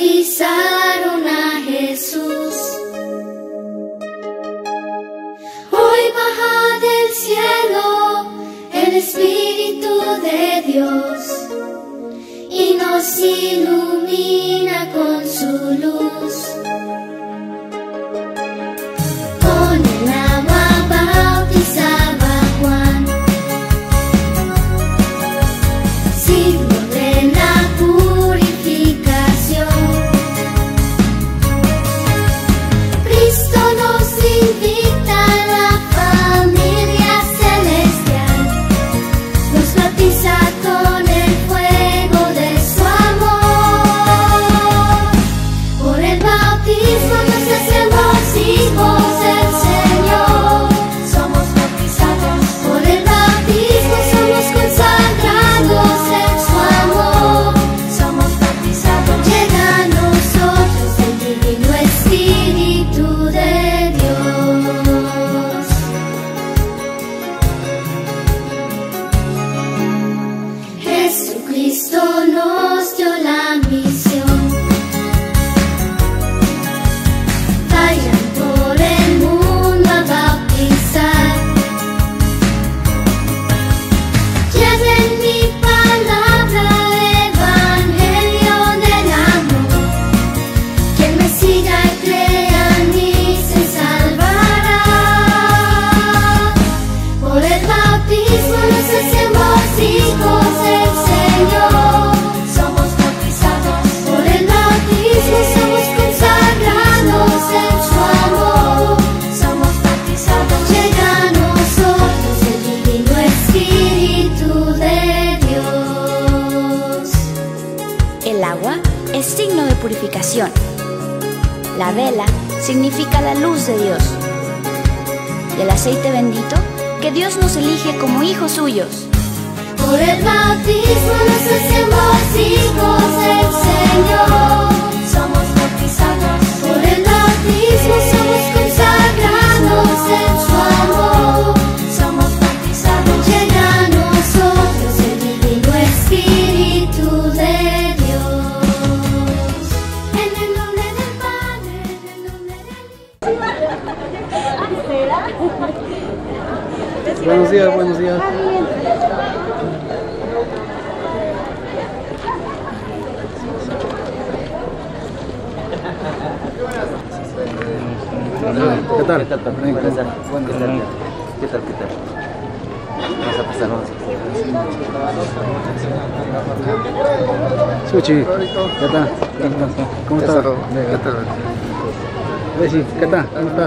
bautizaron a Jesús. Hoy baja del cielo el Espíritu de Dios y nos ilumina con su luz. Con el agua bautizaba Juan, signo de la purificación. Cristo nos invita a la familia celestial, nos bautiza con el fuego de su amor. Por el bautismo nos hacemos hijos del Señor, somos bautizados. Por el bautismo somos consagrados en su amor, somos bautizados. Llega a nosotros el divino Espíritu de Dios. Jesucristo nos dio la misión. Vayan por el mundo a bautizar. Lleven mi palabra, evangelio del amor. Quien me siga y crea en mí se salvará. Por el bautismo nos hacemos hijos del Señor, somos bautizados. Por el bautismo somos consagrados en su amor, somos bautizados. Llega a nosotros el divino Espíritu de Dios. El agua es signo de purificación. La vela significa la luz de Dios. Y el aceite bendito, que Dios nos elige como hijos suyos. Por el bautismo nos hacemos hijos del Señor, somos bautizados. Por el bautismo somos consagrados en su amor, somos bautizados. Llega a nosotros el divino Espíritu de Dios. En el nombre del Padre, en el nombre del Hijo. Buenos días, buenos días. ¿Qué tal? ¿Qué tal, patrón? Buenas tardes. ¿Qué tal? Vamos a pasar, Suchi, ¿qué tal? ¿Cómo estás? ¿Qué tal? Besi, ¿qué tal? ¿Cómo estás?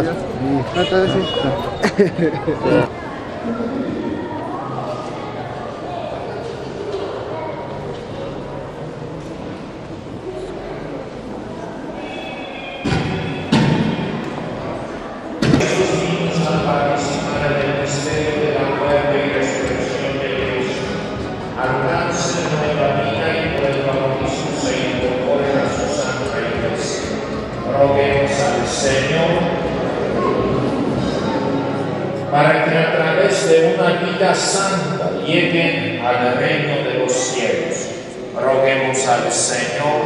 Para que a través de una vida santa lleguen al reino de los cielos. Roguemos al Señor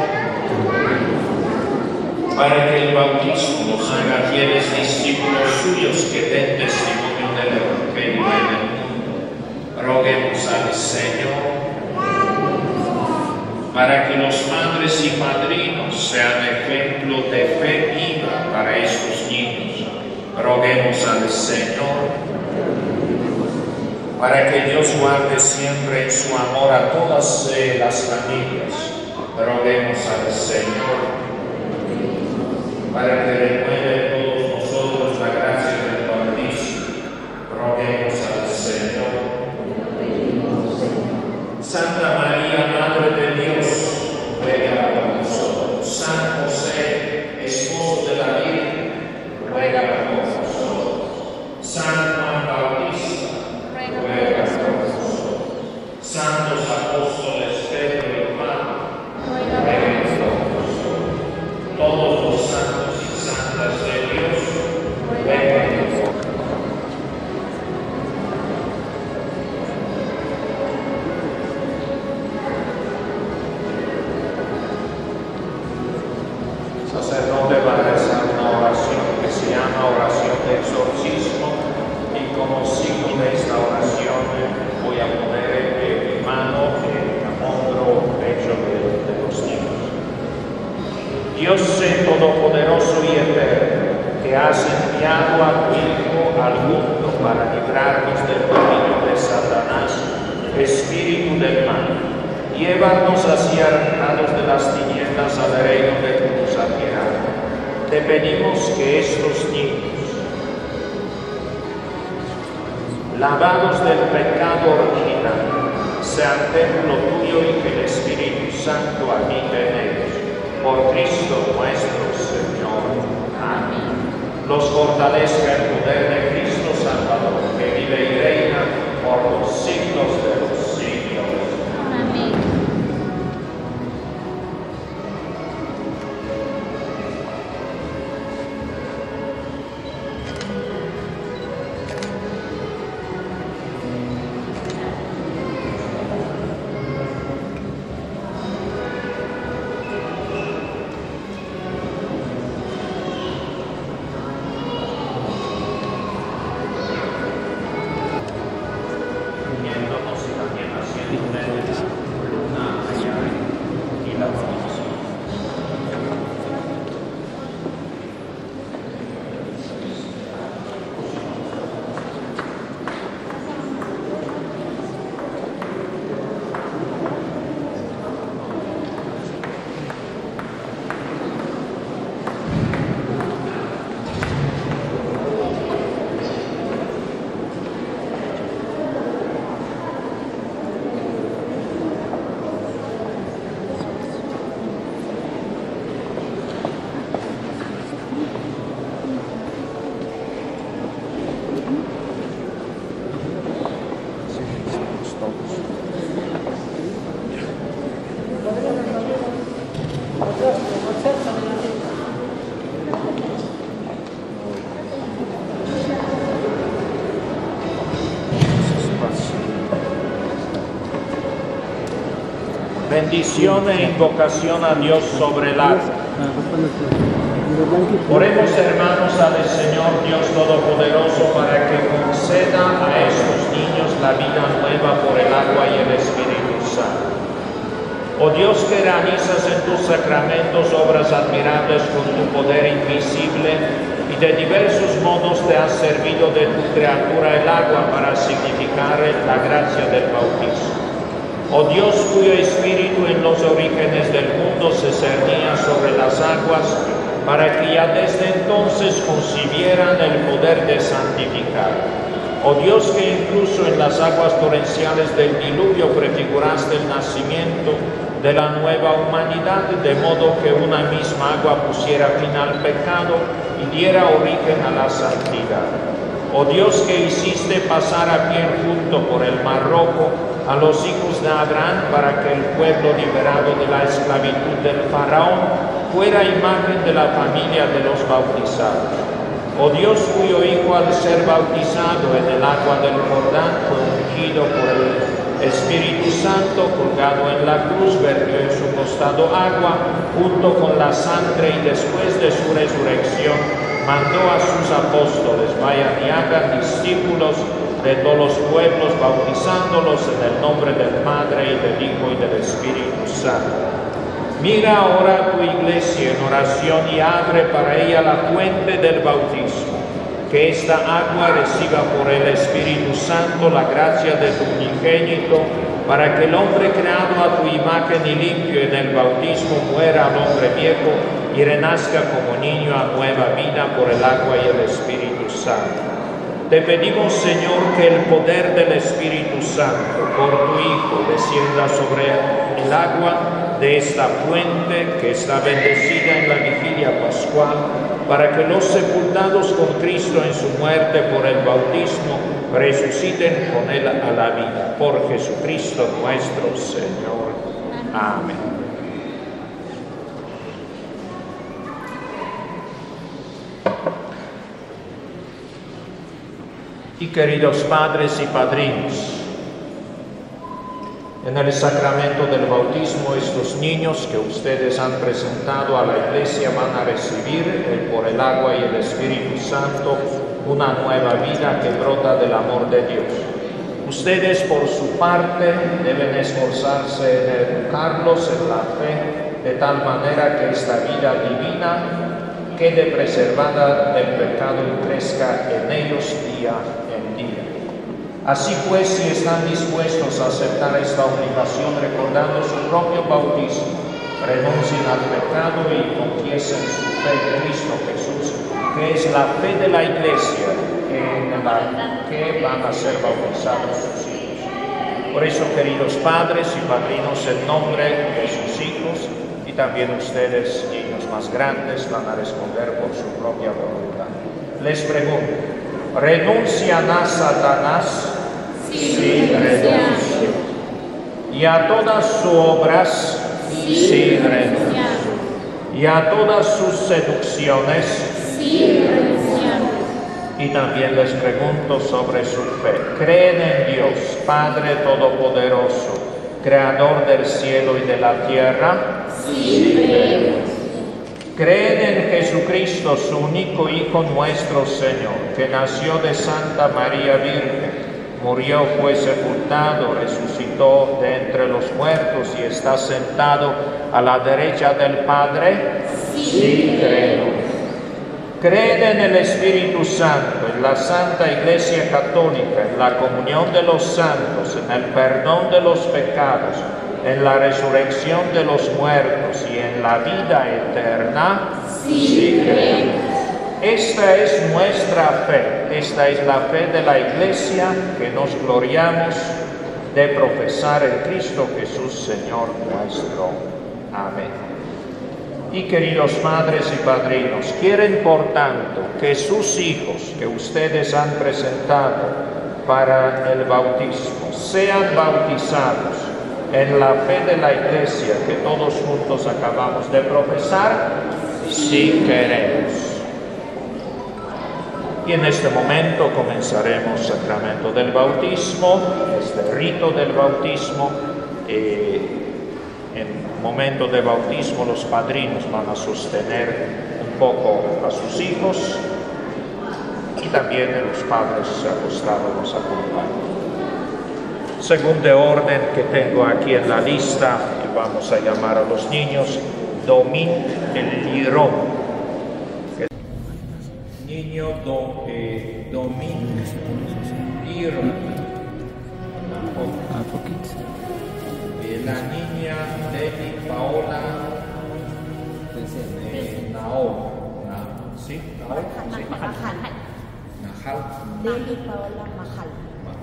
para que el bautismo los haga fieles discípulos suyos que den testimonio del Evangelio en el mundo. Roguemos al Señor para que los madres y padrinos sean ejemplo de fe viva para estos niños. Roguemos al Señor para que Dios guarde siempre en su amor a todas las familias. Roguemos al Señor para que renueve en todos nosotros la gracia del bautismo. Roguemos al Señor. Santa María, Madre de Dios, ruega por nosotros. San José, esposo de la Virgen, ruega por nosotros. San Juan Bautista, ruega por nosotros. Santos apóstoles Pedro y Juan, ruega por nosotros. Todos los santos y santas de Dios, ruega por nosotros. Llévanos así arrancados de las tinieblas al reino de tu luz admirable. Te pedimos que estos niños, lavados del pecado original, sean templo tuyo y que el Espíritu Santo habite en ellos. Por Cristo nuestro Señor. Amén. Los fortalezca el poder de Cristo Salvador, que vive y reina por los siglos de los siglos. Amén. Uniéndonos y también haciendo una allá y la bendición. Bendición e invocación a Dios sobre el agua. Oremos, hermanos, al Señor Dios Todopoderoso para que conceda a estos niños la vida nueva por el agua y el Espíritu Santo. Oh Dios, que realizas en tus sacramentos obras admirables con tu poder invisible y de diversos modos te has servido de tu criatura el agua para significar la gracia del bautismo. Oh Dios, cuyo Espíritu en los orígenes del mundo se cernía sobre las aguas, para que ya desde entonces concibieran el poder de santificar. Oh Dios, que incluso en las aguas torrenciales del diluvio prefiguraste el nacimiento de la nueva humanidad, de modo que una misma agua pusiera fin al pecado y diera origen a la santidad. Oh Dios, que hiciste pasar a pie junto por el Mar Rojo a los hijos de Abraham para que el pueblo liberado de la esclavitud del faraón fuera imagen de la familia de los bautizados. Oh Dios, cuyo Hijo al ser bautizado en el agua del Jordán fue ungido por el Espíritu Santo, colgado en la cruz, vertió en su costado agua junto con la sangre y después de su resurrección mandó a sus apóstoles: vayan y hagan discípulos de todos los pueblos, bautizándolos en el nombre del Padre y del Hijo y del Espíritu Santo. Mira ahora a tu iglesia en oración y abre para ella la fuente del bautismo. Que esta agua reciba por el Espíritu Santo la gracia de tu unigénito, para que el hombre creado a tu imagen y limpio en el bautismo muera al hombre viejo y renazca como niño a nueva vida por el agua y el Espíritu Santo. Te pedimos, Señor, que el poder del Espíritu Santo por tu Hijo descienda sobre el agua de esta fuente que está bendecida en la vigilia pascual, para que los sepultados con Cristo en su muerte por el bautismo resuciten con Él a la vida. Por Jesucristo nuestro Señor. Amén. Y queridos padres y padrinos, en el sacramento del bautismo, estos niños que ustedes han presentado a la iglesia van a recibir por el agua y el Espíritu Santo una nueva vida que brota del amor de Dios. Ustedes, por su parte, deben esforzarse en educarlos en la fe, de tal manera que esta vida divina quede preservada del pecado y crezca en ellos día en día. Así pues, si están dispuestos a aceptar esta obligación recordando su propio bautismo, renuncien al pecado y confiesen su fe en Cristo Jesús, que es la fe de la Iglesia en la que van a ser bautizados sus hijos. Por eso, queridos padres y padrinos, en nombre de sus hijos, y también ustedes, niños más grandes, van a responder por su propia voluntad. Les pregunto, ¿renuncian a Satanás? Sí, renuncio. ¿Y a todas sus obras? Sí, renuncio. ¿Y a todas sus seducciones? Sí, renunciar. Y también les pregunto sobre su fe. ¿Creen en Dios, Padre Todopoderoso, Creador del cielo y de la tierra? Sí, creemos. ¿Creen en Jesucristo, su único Hijo nuestro Señor, que nació de Santa María Virgen, murió, fue sepultado, resucitó de entre los muertos y está sentado a la derecha del Padre? Sí, creo. ¿Creen en el Espíritu Santo, en la Santa Iglesia Católica, en la comunión de los santos, en el perdón de los pecados, en la resurrección de los muertos y en la vida eterna? Sí, creemos. Esta es nuestra fe, esta es la fe de la Iglesia que nos gloriamos de profesar en Cristo Jesús, Señor nuestro. Amén. Y queridos padres y padrinos, quieren por tanto que sus hijos que ustedes han presentado para el bautismo sean bautizados en la fe de la Iglesia que todos juntos acabamos de profesar. Sí queremos. Y en este momento comenzaremos el sacramento del bautismo, este rito del bautismo. En el momento de bautismo los padrinos van a sostener un poco a sus hijos y también los padres acostados los acompañan. Según de orden que tengo aquí en la lista, y vamos a llamar a los niños, Domín el Lirón. Niño Domín Lirón. La niña Deli Paola Nao. ¿Sí? ¿Nao? Sí. Najal. Deli Paola Majal.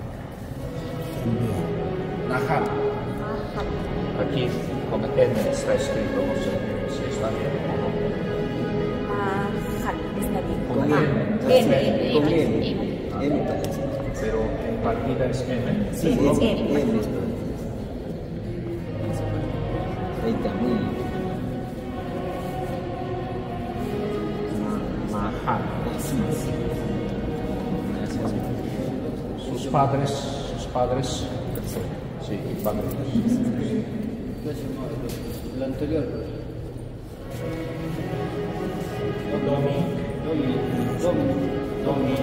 Najal. Aquí con N está escrito, no sé si está bien o no. Majal, está bien. Con N. N. Pero en partida es N. Sí, es N. Ahí está, muy bien. Majal. Sus padres. Sí, padres. El anterior. Domi.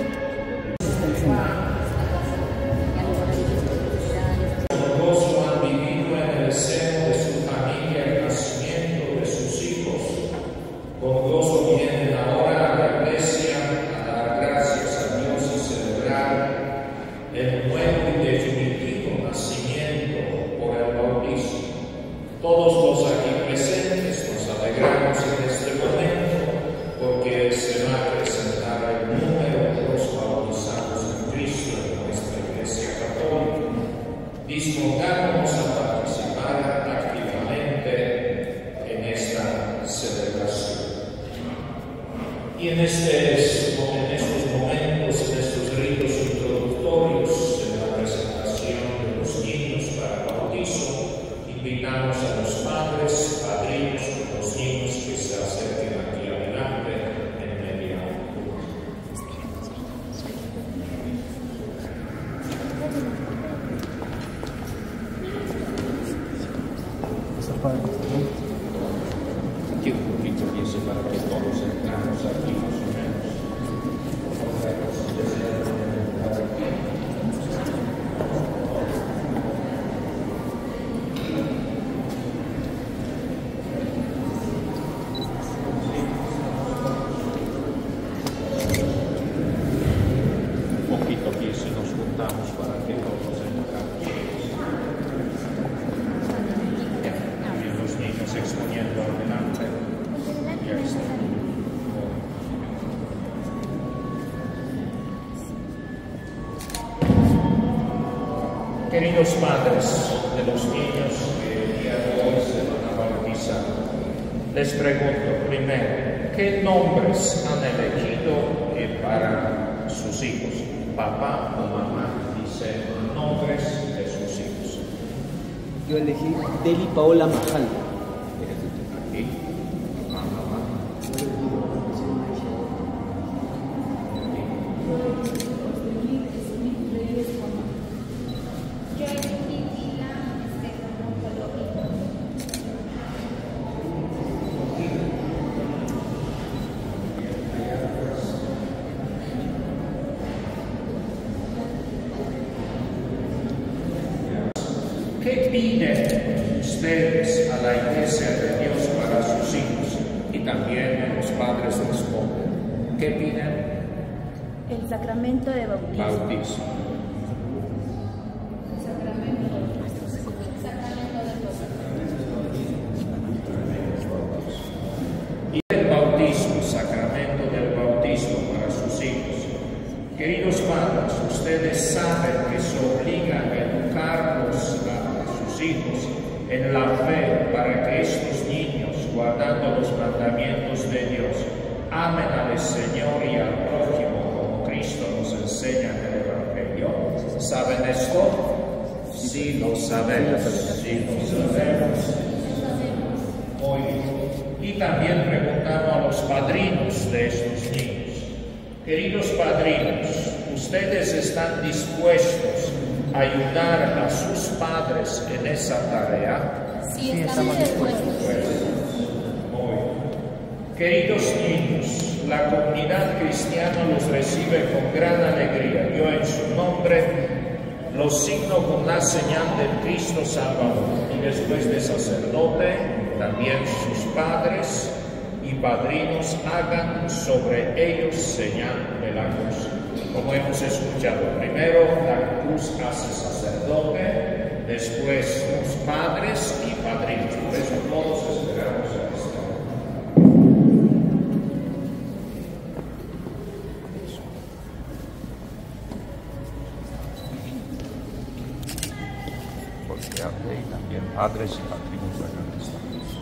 Con gozo han vivido en el seno de su familia el nacimiento de sus hijos. Con gozo vienen ahora a la iglesia a dar gracias a Dios y celebrar el nuevo y definitivo nacimiento por el bautismo. Todos los aquí presentes nos alegramos en este momento porque se va a presentar el número de los bautizados en Cristo en nuestra Iglesia Católica. Dispongámonos a participar activamente en esta celebración. Y en estos momentos, en estos ritos introductorios, en la presentación de los niños para el bautizo, invitamos a los padres, padrinos, los niños que se acerquen aquí adelante en media hora. Aquí un poquito pienso para que todos entramos aquí más o menos. Un poquito aquí si nos juntamos para Queridos padres de los niños que el día de hoy se van a bautizar, les pregunto primero, ¿qué nombres han elegido para sus hijos? Papá o mamá dicen nombres de sus hijos. Yo elegí Deli Paola Majal. Aquí, mamá. ¿Qué piden ustedes a la iglesia de Dios para sus hijos? Y también los padres responden. ¿Qué piden? El sacramento de bautismo. Bautismo. Y el bautismo, sacramento del bautismo para sus hijos. Queridos padres, ustedes saben que se obliga a educarlos a sus hijos en la fe para que estos niños, guardando los mandamientos de Dios, amen al Señor y al prójimo como Cristo nos enseña en el Evangelio. ¿Saben esto? Sí, lo sabemos. Sí, lo sabemos. Muy bien. Y también preguntamos a los padrinos de estos niños. Queridos padrinos, ¿ustedes están dispuestos a ayudar a sus padres en esa tarea? Sí, estamos dispuestos. Muy bien. Queridos niños, la comunidad cristiana los recibe con gran alegría. Yo en su nombre los signo con la señal del Cristo Salvador. Y después de sacerdote, también sus padres y padrinos hagan sobre ellos señal de la cruz. Como hemos escuchado, primero la cruz hace sacerdote, después los padres y padrinos. Por eso todos esperamos a esto. Porque también padres y padrinos hagan esto.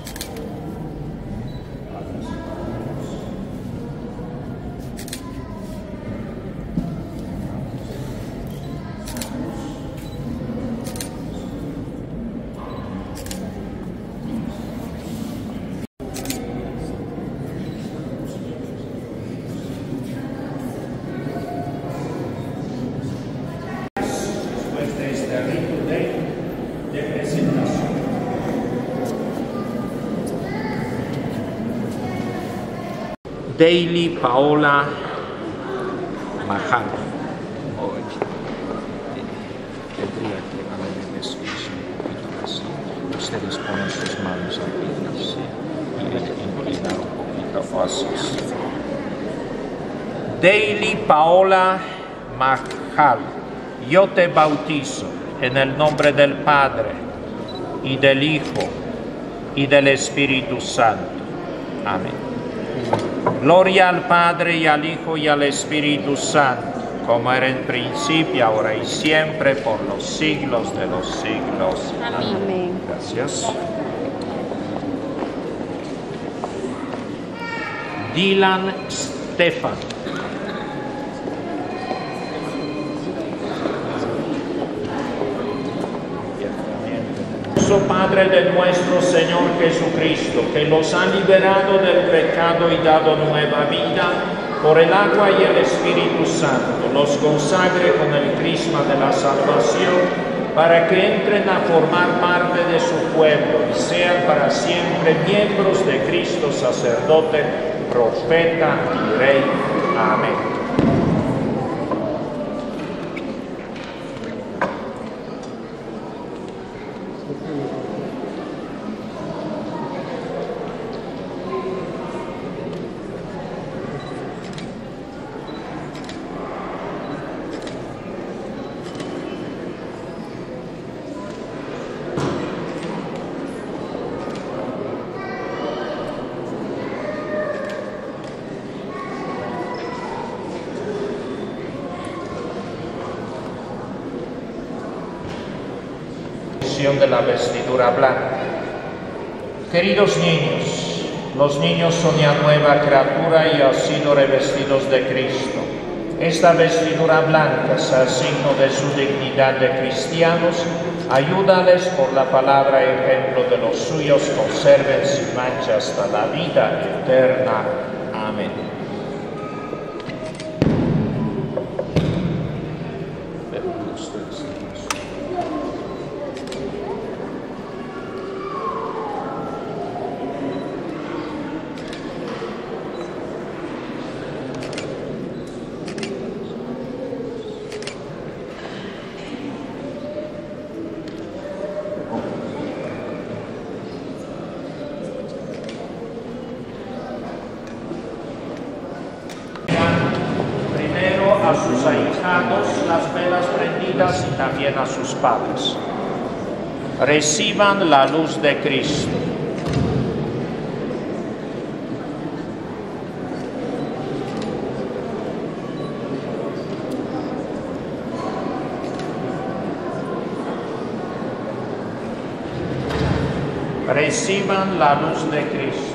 Después de este rito de presentación. Daily Paola Majal. Tendría que haberme desviado un poquito así. Ustedes ponen sus manos aquí así y el inclinar un poquito así. Daily Paola Majal. Yo te bautizo en el nombre del Padre y del Hijo y del Espíritu Santo. Amén. Gloria al Padre y al Hijo y al Espíritu Santo, como era en principio, ahora y siempre, por los siglos de los siglos. Amén. Gracias. Dylan Stefan. Padre de nuestro Señor Jesucristo, que los ha liberado del pecado y dado nueva vida, por el agua y el Espíritu Santo, los consagre con el crisma de la salvación, para que entren a formar parte de su pueblo y sean para siempre miembros de Cristo, sacerdote, profeta y rey. Amén. bendición de la vestidura blanca. Queridos niños, los niños son ya nueva criatura y han sido revestidos de Cristo. Esta vestidura blanca es el signo de su dignidad de cristianos. Ayúdales por la palabra y ejemplo de los suyos, conserven sin mancha hasta la vida eterna. Amén. A sus ahijados las velas prendidas y también a sus padres. Reciban la luz de Cristo. Reciban la luz de Cristo.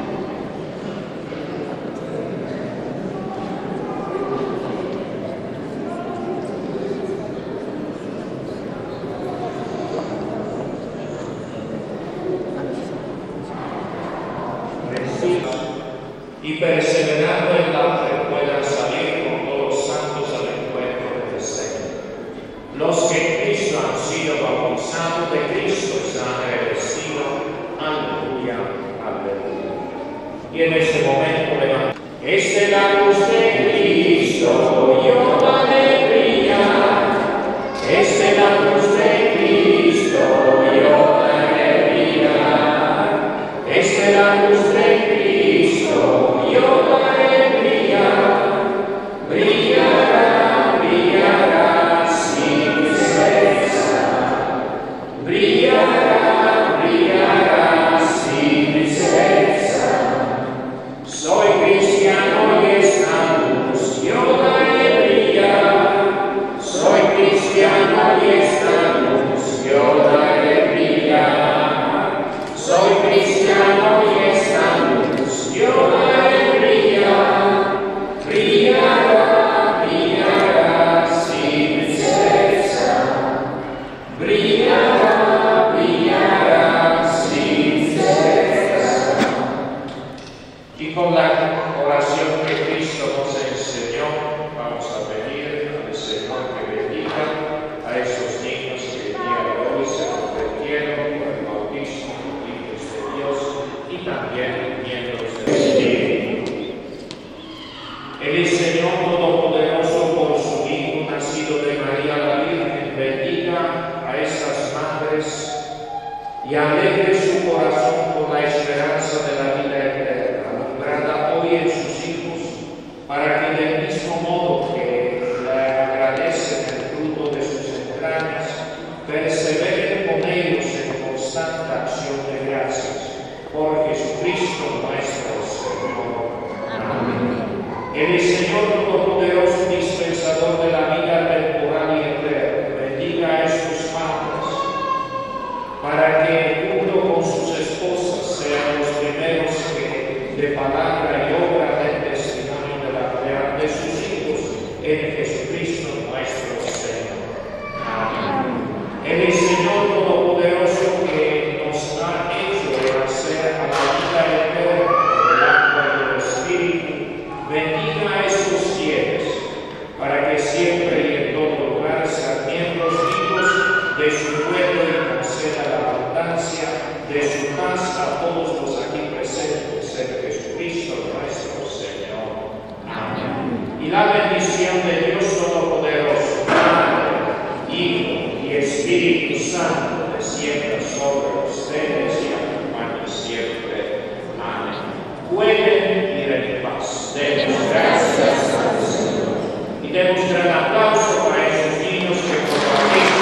Y perseverando en la fe puedan salir con todos los santos al encuentro del Señor. Los que en Cristo han sido bautizados de Cristo se han revestido. Aleluya, aleluya. Y en este momento levantamos. Esta es la luz de Cristo, yo daré brillar. Esta es la luz de Cristo, yo daré brillar. Esta es la luz de Cristo, yo daré brillar. Brillará, brillará sin cesar. Brillará, brillará sin cesar. Soy cristiano y esta luz yo daré brillar. Soy cristiano y esta luz yo daré brillar. Soy cristiano y esta luz yo daré brillar. Brillará, brillará sin cesar. Brillará, brillará sin cesar. Y con la oración que Cristo nos enseñó, vamos a pedir al Señor que bendiga a esos niños que el día de hoy se convirtieron por el bautismo hijos de Dios y también miembros del Espíritu. El Señor Todopoderoso, por su Hijo nacido de María la Virgen, bendiga a estas madres y alegre su corazón con la esperanza de la vida eterna, alumbrada hoy en sus hijos, para que del mismo modo que le agradecen el fruto de sus entrañas, perseveren con ellos en constante acción de gracias. Por Jesucristo nuestro Señor. Amén. El Señor Todopoderoso, dispensador de la vida temporal y eterna, bendiga a estos padres, para que junto con sus esposas sean los primeros que de palabra y obra den testimonio de la fe de sus hijos en Jesucristo nuestro Señor. Amén. El Señor Todopoderoso que nos ha hecho nacer a la vida eterna del agua y del Espíritu, bendiga a estos fieles, para que siempre y en todo lugar sean miembros vivos de su pueblo y conceda la abundancia de su paz a todos los aquí presentes en Jesucristo nuestro Señor. Amén. Y la bendición de Dios Todopoderoso, Padre, Hijo y Espíritu Santo, descienda sobre ustedes y acompañe siempre. Amén. Pueden ir en paz. Demos gracias al Señor. Y demos gran aplauso a esos niños que compartimos.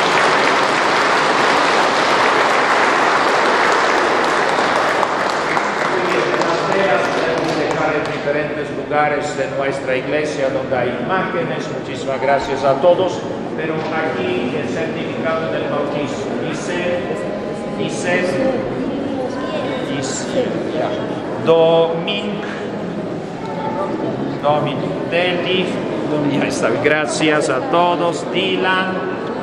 Podemos dejar en diferentes lugares de nuestra iglesia donde hay imágenes. Muchísimas gracias a todos. Pero aquí el certificado del bautismo. Deli. Ya está. Gracias a todos. Dylan.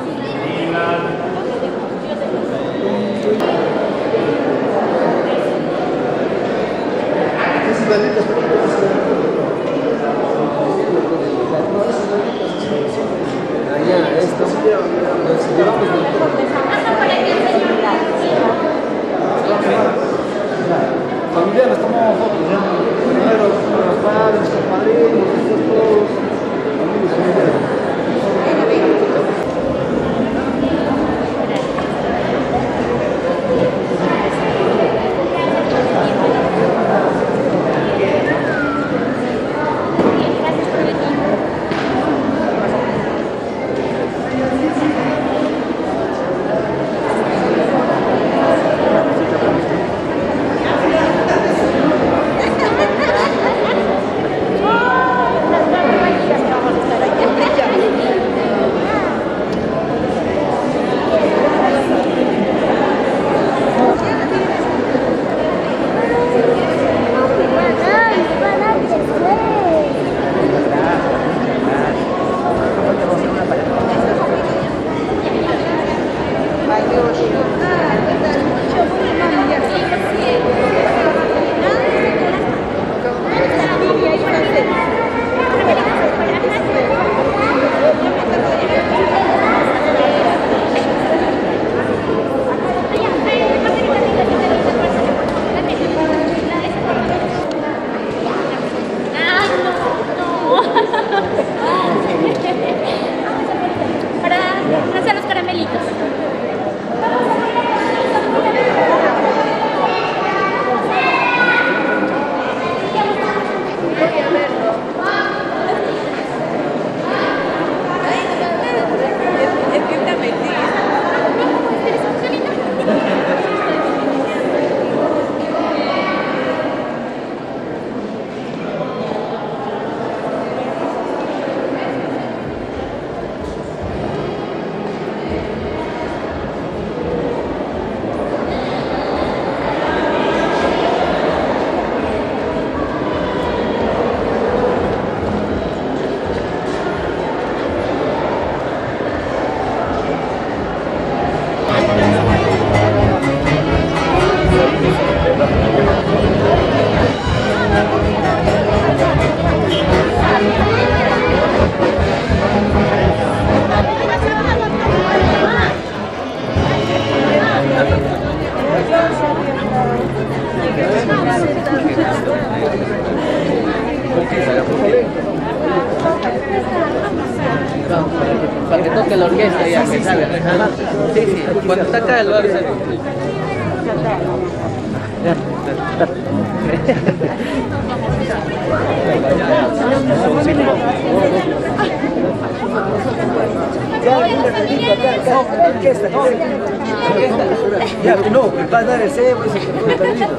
Familia, nos tomamos fotos, ¿ya? Primero los padres, los padrinos, después todos, amigos, familiares. Para hacer los caramelitos. Para que toque la orquesta ya, que salga. Sí, sí, cuando está acá lo hace. Ya, no, va a dar el cebo y se quedó perdido.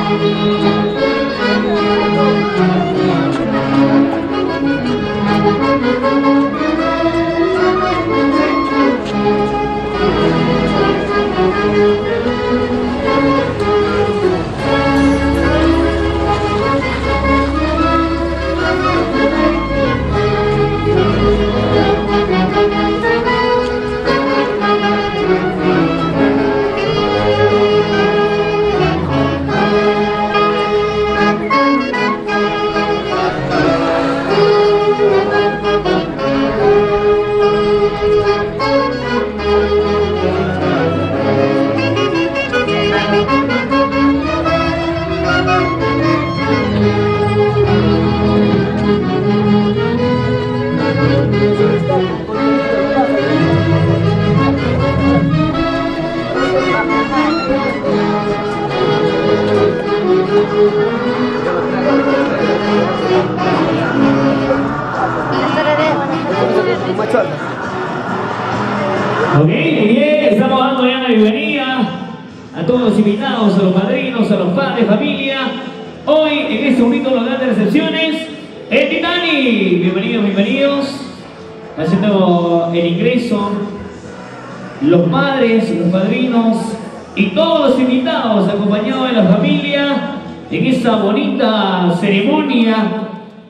Ok, muy bien, estamos dando ya la bienvenida a todos los invitados, a los padrinos, a los padres, familia. Hoy, en este bonito lugar de recepciones, el Titanic. Bienvenidos, bienvenidos. Haciendo el ingreso, los padres, los padrinos y todos los invitados, acompañados de la familia, en esta bonita ceremonia,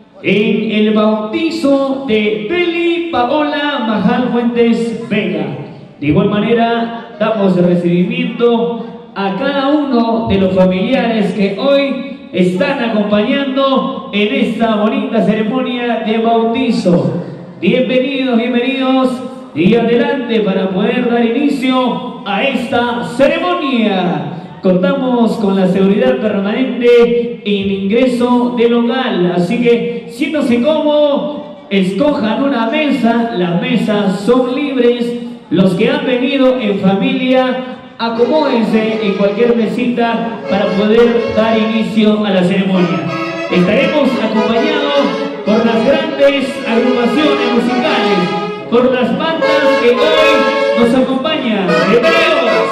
en el bautizo de Peli Paola Majal Fuentes Vega. De igual manera, damos el recibimiento a cada uno de los familiares que hoy están acompañando en esta bonita ceremonia de bautizo. Bienvenidos, bienvenidos y adelante para poder dar inicio a esta ceremonia. Contamos con la seguridad permanente en ingreso del local, así que siéntanse cómodos, escojan una mesa, las mesas son libres. Los que han venido en familia, acomódense en cualquier mesita para poder dar inicio a la ceremonia. Estaremos acompañados por las grandes agrupaciones musicales, por las bandas que hoy nos acompañan. ¡Bienvenidos!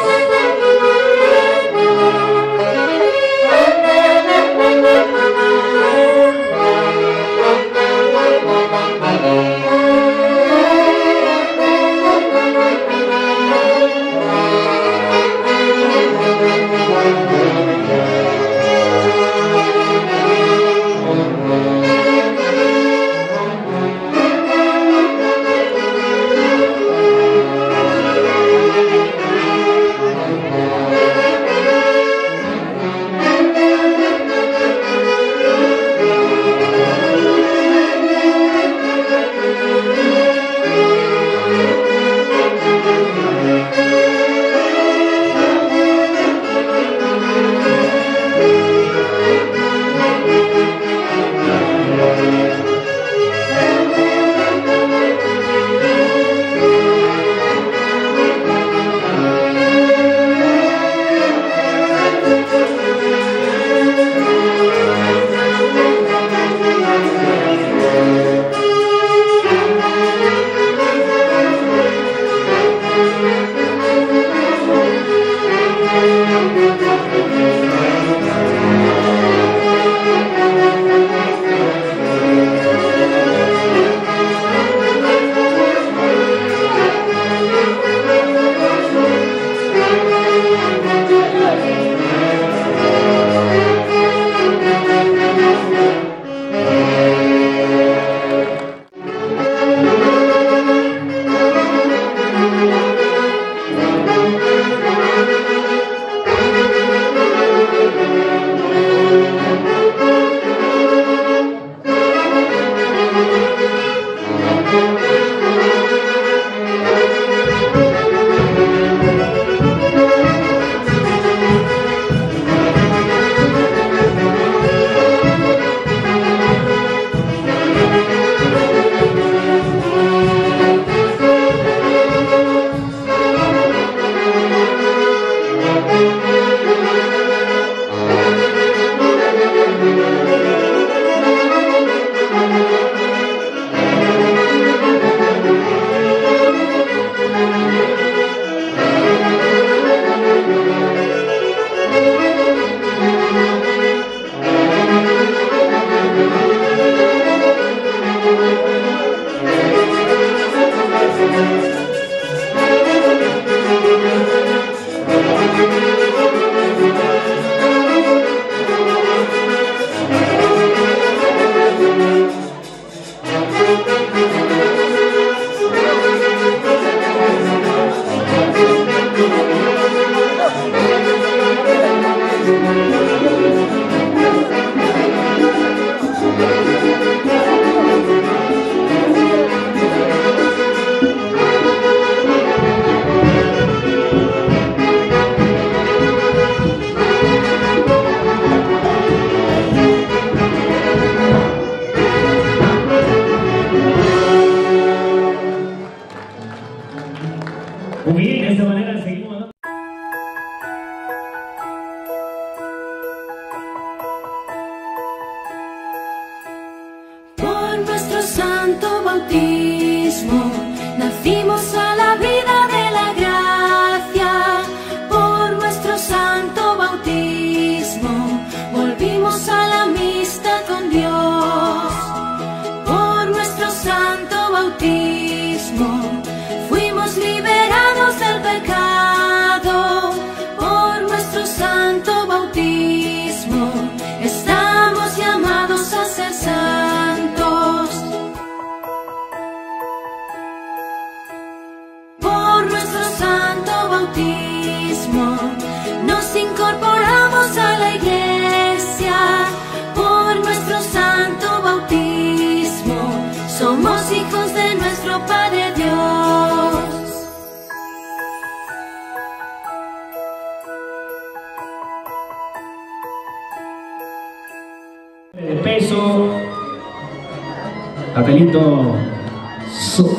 Muy bien, de esta manera seguimos, ¿no? Por nuestro santo bautismo nacimos a la vida de la gracia. Por nuestro santo bautismo volvimos a la amistad con Dios. Por nuestro santo bautismo fuimos liberados del pecado. Por nuestro santo bautismo estamos llamados a ser santos. Por nuestro santo bautismo nos incorporamos a la iglesia. Por nuestro santo bautismo somos hijos de nuestro Padre Dios. De peso, papelito Soto.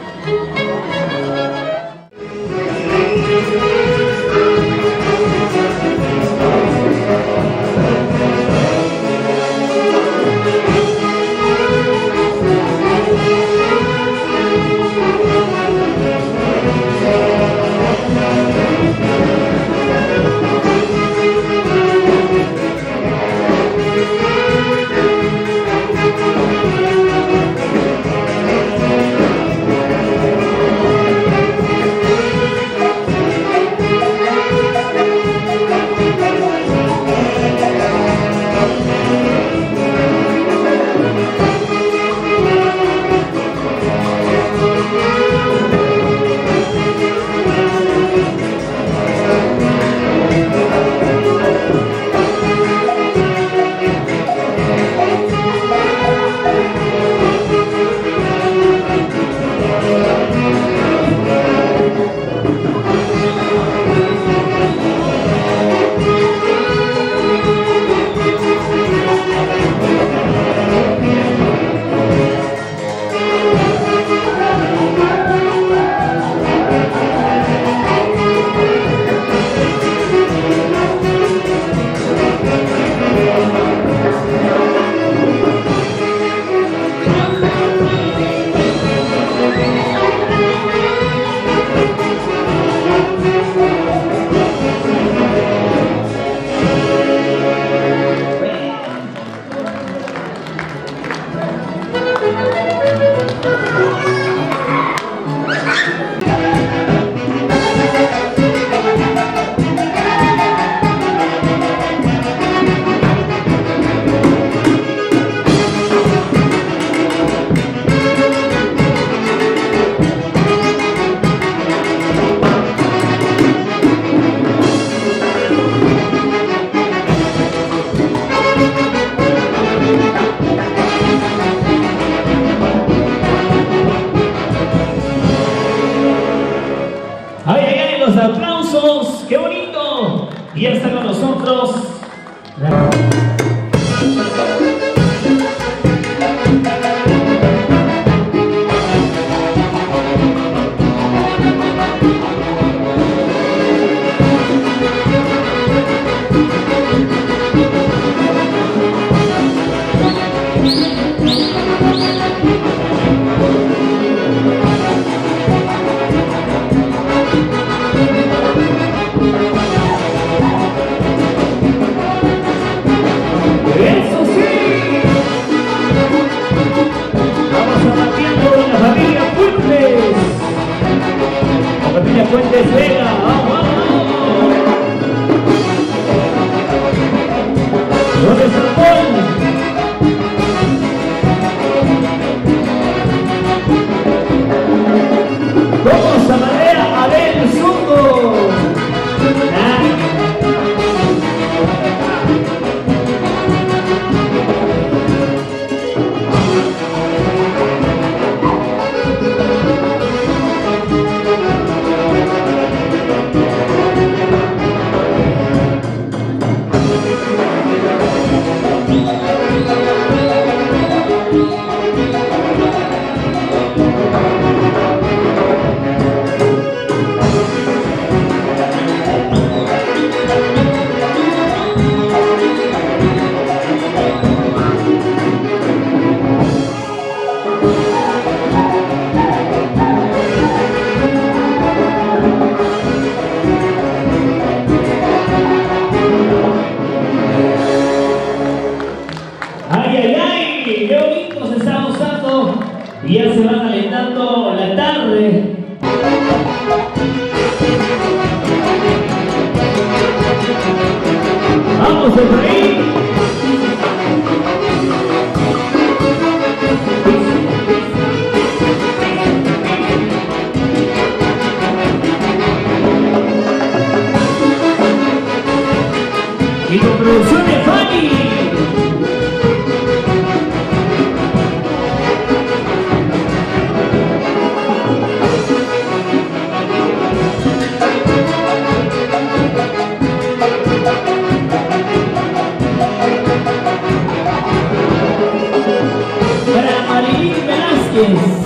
Los aplausos, qué bonito. Y ya está con nosotros. Fuentes Vega, vamos. ¿Dónde está Paul? Vamos a Madera, Abel Soto. por ahí. Y con producción de Fanny. Para Marilyn Velázquez.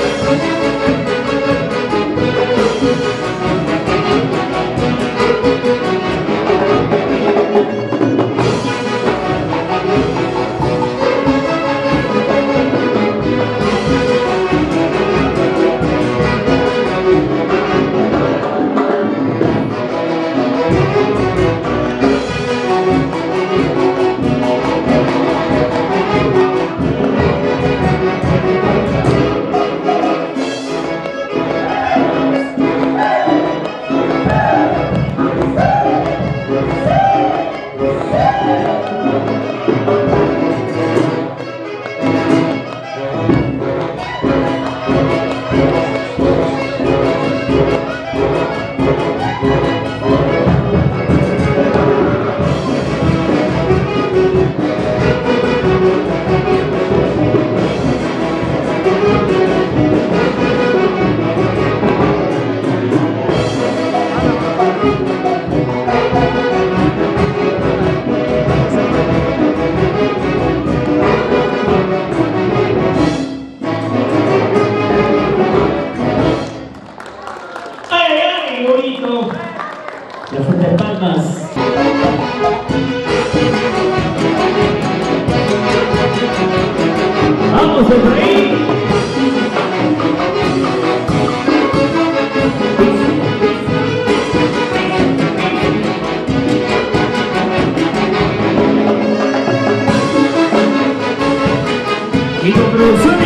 Las fuertes palmas. Vamos por ahí. Y con producción